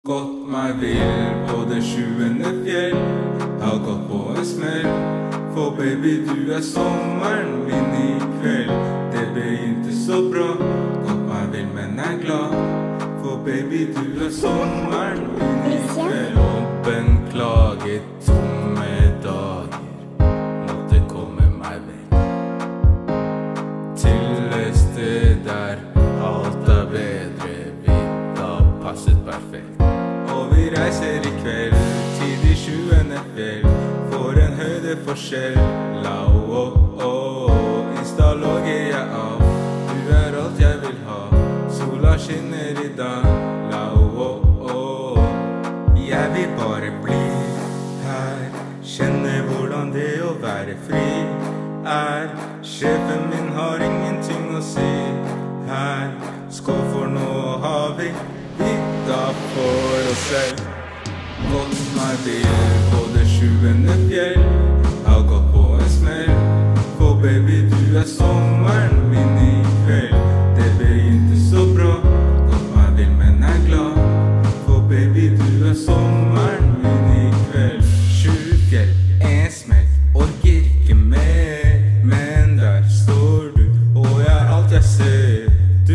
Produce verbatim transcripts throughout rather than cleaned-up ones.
Gått meg vill på det sjuende fjell, har gått på en smell. For baby, du er sommeren min i kveld. Det begynte så bra, gått meg vill, men er glad. For baby, du er sommeren min i kveld. Jobben klaget, tomme dager, måtte komme meg vel til et sted der alt er bedre. Vi har passet perfekt. Og vi reiser i kveld til de sjuende fjell. For en høydeforskjell. La-o-o-o, Insta logger jeg av. Du er alt jeg vil ha. Sola skinner i dag. La-o-o-o, jeg vil bare bli her. Kjenne hvordan det å være fri er. Sjefen min har ingenting å si her. Skål, for nå har vi vidda for oss selv. Gått meg vill på det sjuende fjell, har gått på en smell. For baby, du er sommeren min i kveld. Det begynte så bra, gått meg vill, men er glad. For baby, du er sommeren min i kveld. Sju fjell, en smell, orker ikke mer. Men der står du, og jeg er alt jeg ser. Du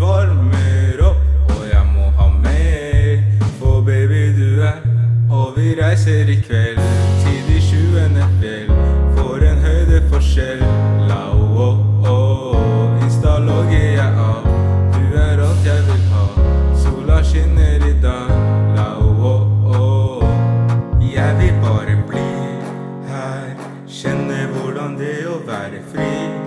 varmer opp, og jeg må ha mer. For baby, du er, og vi reiser i kveld til de sjuende fjell. For en høydeforskjell. La-o-o-o, Insta logger jeg av. Du er alt jeg vil ha. Sola skinner i dag. La-o-o-o, jeg vil bare bli her. Kjenne hvordan det å være fri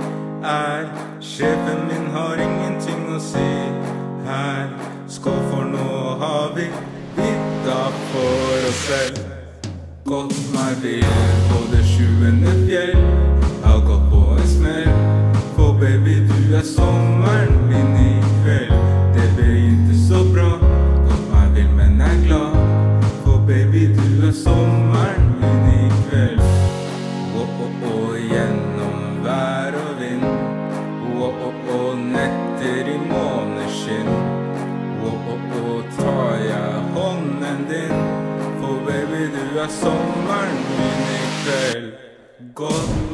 er. Sjefen min har ingenting å si her. Skål, for nå har vi vidda for oss selv. Gått meg vill på det sjuende fjell, har gått på en smell. For baby, du er sommeren min i kveld. Det begynte så bra, gått meg vill, men er glad. For baby, du er sommeren min i kveld. Å-å-å, gjennom vær og vind. Å-å-å, netter i måneskinn. Å-å-å, tar jeg hånden din. For baby, du er sommeren min i kveld. Gått